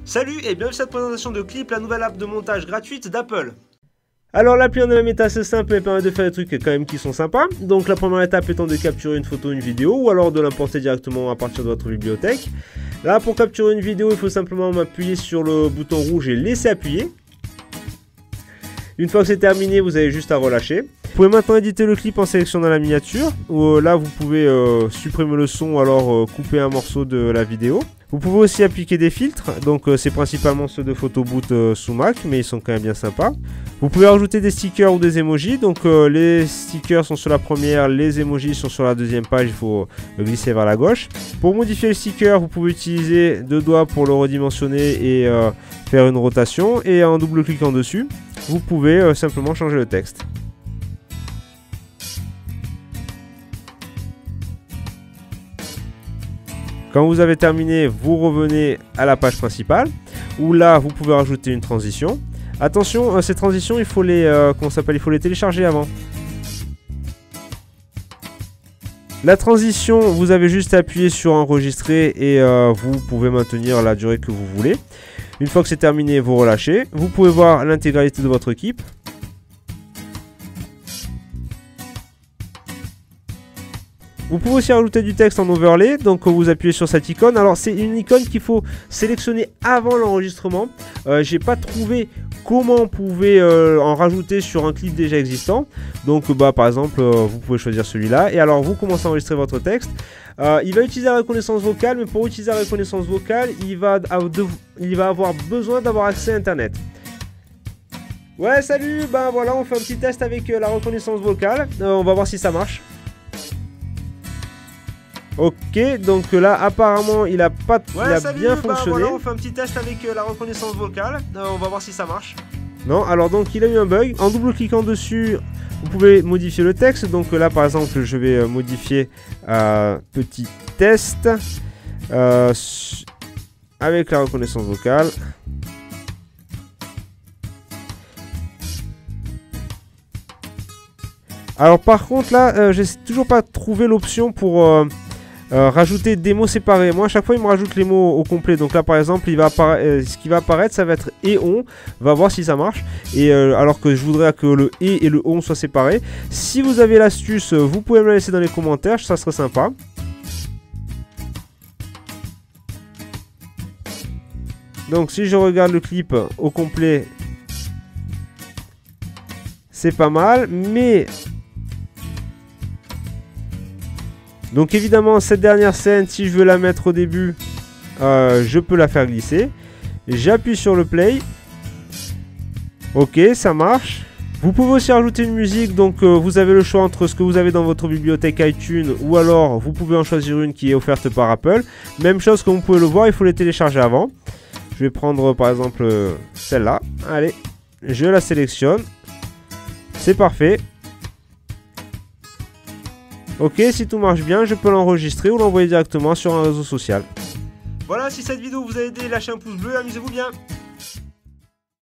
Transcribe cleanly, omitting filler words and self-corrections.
Salut et bienvenue à cette présentation de Clip, la nouvelle app de montage gratuite d'Apple. Alors l'appli en elle-même est assez simple et permet de faire des trucs quand même qui sont sympas. Donc la première étape étant de capturer une photo, une vidéo ou alors de l'importer directement à partir de votre bibliothèque. Là pour capturer une vidéo il faut simplement appuyer sur le bouton rouge et laisser appuyer. Une fois que c'est terminé vous avez juste à relâcher. Vous pouvez maintenant éditer le clip en sélectionnant la miniature. Là vous pouvez supprimer le son ou alors couper un morceau de la vidéo. Vous pouvez aussi appliquer des filtres, donc c'est principalement ceux de PhotoBooth sous Mac, mais ils sont quand même bien sympas. Vous pouvez rajouter des stickers ou des emojis, donc les stickers sont sur la première, les emojis sont sur la deuxième page, il faut glisser vers la gauche. Pour modifier le sticker, vous pouvez utiliser deux doigts pour le redimensionner et faire une rotation, et en double-cliquant dessus, vous pouvez simplement changer le texte. Quand vous avez terminé, vous revenez à la page principale, où là, vous pouvez rajouter une transition. Attention, ces transitions, il faut les télécharger avant. La transition, vous avez juste à appuyer sur enregistrer et vous pouvez maintenir la durée que vous voulez. Une fois que c'est terminé, vous relâchez. Vous pouvez voir l'intégralité de votre équipe. Vous pouvez aussi rajouter du texte en overlay, donc vous appuyez sur cette icône. Alors c'est une icône qu'il faut sélectionner avant l'enregistrement. J'ai pas trouvé comment on pouvait en rajouter sur un clip déjà existant. Donc par exemple vous pouvez choisir celui-là. Et alors vous commencez à enregistrer votre texte. Il va utiliser la reconnaissance vocale, mais pour utiliser la reconnaissance vocale, il va avoir besoin d'avoir accès à internet. Ouais salut, voilà on fait un petit test avec la reconnaissance vocale. On va voir si ça marche. Ok, donc là apparemment il a bien fonctionné. Voilà, on fait un petit test avec la reconnaissance vocale. On va voir si ça marche. Non, alors donc il a eu un bug. En double-cliquant dessus, vous pouvez modifier le texte. Donc là par exemple, je vais modifier petit test avec la reconnaissance vocale. Alors par contre là, j'ai toujours pas trouvé l'option pour rajouter des mots séparés. Moi à chaque fois il me rajoute les mots au complet. Donc là par exemple ce qui va apparaître ça va être et on. Va voir si ça marche. Et alors que je voudrais que le et le on soient séparés. Si vous avez l'astuce vous pouvez me la laisser dans les commentaires. Ça serait sympa. Donc si je regarde le clip au complet, c'est pas mal. Mais donc évidemment cette dernière scène, si je veux la mettre au début, je peux la faire glisser. J'appuie sur le play. Ok, ça marche. Vous pouvez aussi rajouter une musique, donc vous avez le choix entre ce que vous avez dans votre bibliothèque iTunes ou alors vous pouvez en choisir une qui est offerte par Apple. Même chose, comme vous pouvez le voir, il faut les télécharger avant. Je vais prendre par exemple celle-là. Allez, je la sélectionne. C'est parfait. Ok, si tout marche bien, je peux l'enregistrer ou l'envoyer directement sur un réseau social. Voilà, si cette vidéo vous a aidé, lâchez un pouce bleu, amusez-vous bien.